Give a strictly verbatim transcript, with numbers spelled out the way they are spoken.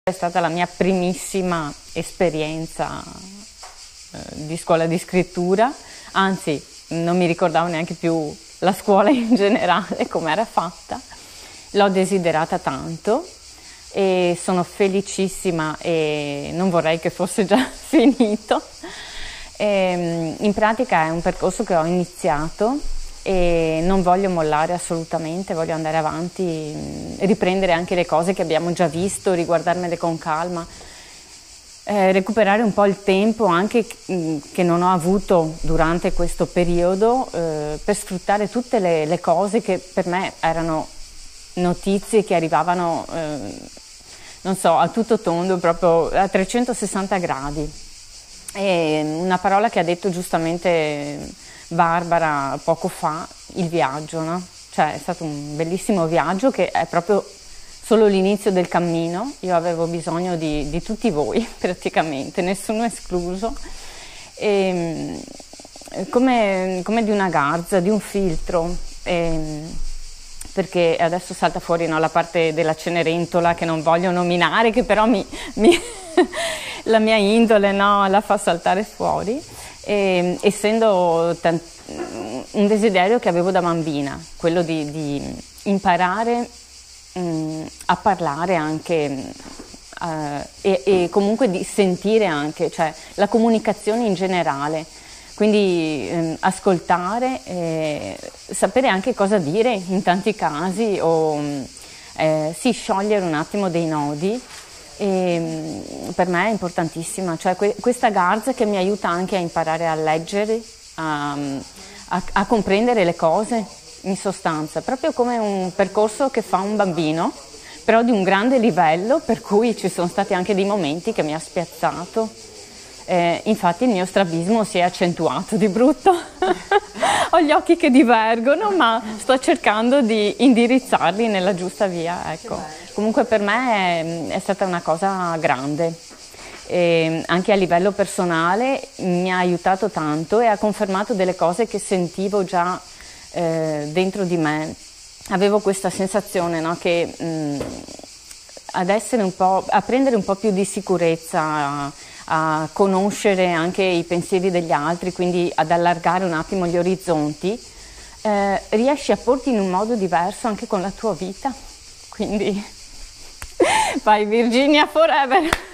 È stata la mia primissima esperienza eh, di scuola di scrittura, anzi non mi ricordavo neanche più la scuola in generale, come era fatta. L'ho desiderata tanto e sono felicissima e non vorrei che fosse già finito. E, in pratica è un percorso che ho iniziato e non voglio mollare assolutamente, voglio andare avanti, riprendere anche le cose che abbiamo già visto, riguardarmele con calma, eh, recuperare un po' il tempo anche che non ho avuto durante questo periodo eh, per sfruttare tutte le, le cose che per me erano notizie che arrivavano, eh, non so, a tutto tondo, proprio a trecentosessanta gradi. E una parola che ha detto giustamente Barbara poco fa, il viaggio, no? Cioè è stato un bellissimo viaggio che è proprio solo l'inizio del cammino. Io avevo bisogno di, di tutti voi praticamente, nessuno escluso, e, come, come di una garza, di un filtro, e, perché adesso salta fuori, no, la parte della Cenerentola che non voglio nominare, che però mi, mi la mia indole, no, la fa saltare fuori. E, essendo un desiderio che avevo da bambina, quello di, di imparare mh, a parlare anche uh, e, e comunque di sentire anche, cioè la comunicazione in generale, quindi eh, ascoltare, eh, sapere anche cosa dire in tanti casi o eh, sì, sciogliere un attimo dei nodi. E per me è importantissima, cioè que questa garza che mi aiuta anche a imparare a leggere, a, a, a comprendere le cose in sostanza, proprio come un percorso che fa un bambino, però di un grande livello, per cui ci sono stati anche dei momenti che mi ha spiazzato. Eh, infatti il mio strabismo si è accentuato di brutto, ho gli occhi che divergono, ma sto cercando di indirizzarli nella giusta via, ecco. Comunque per me è, è stata una cosa grande, e anche a livello personale mi ha aiutato tanto e ha confermato delle cose che sentivo già eh, dentro di me. Avevo questa sensazione, no, che mh, ad essere un po', a prendere un po' più di sicurezza, a conoscere anche i pensieri degli altri, quindi ad allargare un attimo gli orizzonti, eh, riesci a porti in un modo diverso anche con la tua vita, quindi vai Virginia forever!